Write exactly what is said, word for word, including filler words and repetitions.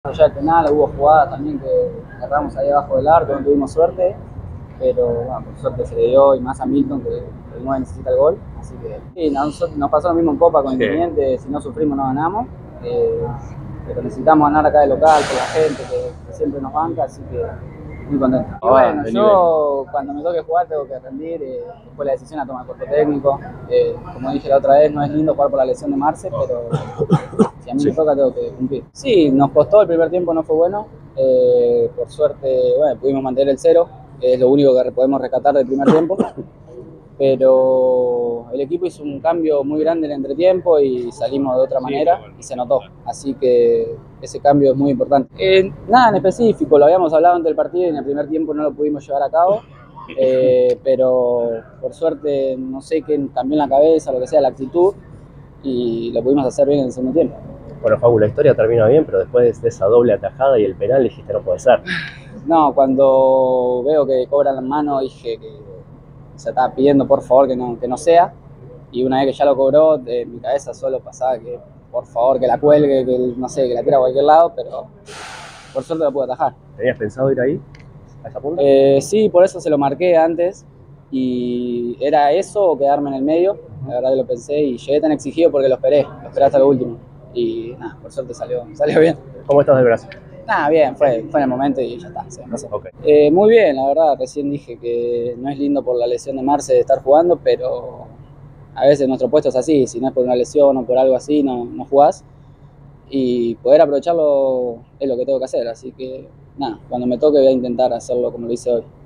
Ya el penal, hubo jugadas también que agarramos ahí abajo del arco, no tuvimos suerte, pero bueno, por suerte se le dio, y más a Milton, que el nueve necesita el gol. Así que sí, nos, nos pasó lo mismo en Copa con Independiente, si no sufrimos no ganamos, eh, pero necesitamos ganar acá de local por la gente que, que siempre nos banca, así que muy contento. Y bueno, yo cuando me toque jugar tengo que rendir, eh, después la decisión la toma el cuerpo técnico. Eh, como dije la otra vez, no es lindo jugar por la lesión de Marce, pero si a mí sí me toca tengo que cumplir. Sí, nos costó, el primer tiempo no fue bueno, eh, por suerte bueno, pudimos mantener el cero, que es lo único que podemos rescatar del primer tiempo, pero el equipo hizo un cambio muy grande en el entretiempo y salimos de otra manera y se notó, así que ese cambio es muy importante. Eh, nada en específico, lo habíamos hablado antes del partido y en el primer tiempo no lo pudimos llevar a cabo, eh, pero por suerte no sé qué cambió en la cabeza, lo que sea, la actitud, y lo pudimos hacer bien en el segundo tiempo. Bueno, Facu, la historia termina bien, pero después de esa doble atajada y el penal dijiste no puede ser. No, cuando veo que cobran las manos dije que se estaba pidiendo por favor que no, que no sea, y una vez que ya lo cobró, de mi cabeza solo pasaba que por favor que la cuelgue, que no sé, que la tire a cualquier lado, pero por suerte lo pude atajar. ¿Tenías pensado ir ahí, a esa punta? Eh, sí, por eso se lo marqué antes, y era eso o quedarme en el medio, la verdad que lo pensé y llegué tan exigido porque lo esperé, lo esperé hasta lo último, y nada, por suerte salió, salió bien. ¿Cómo estás del brazo? Nada, bien, fue, fue en el momento y ya está, se me pasó. Okay. Eh, muy bien, la verdad, recién dije que no es lindo por la lesión de Marce de estar jugando, pero a veces nuestro puesto es así, si no es por una lesión o por algo así, no, no jugás, y poder aprovecharlo es lo que tengo que hacer, así que nada, cuando me toque voy a intentar hacerlo como lo hice hoy.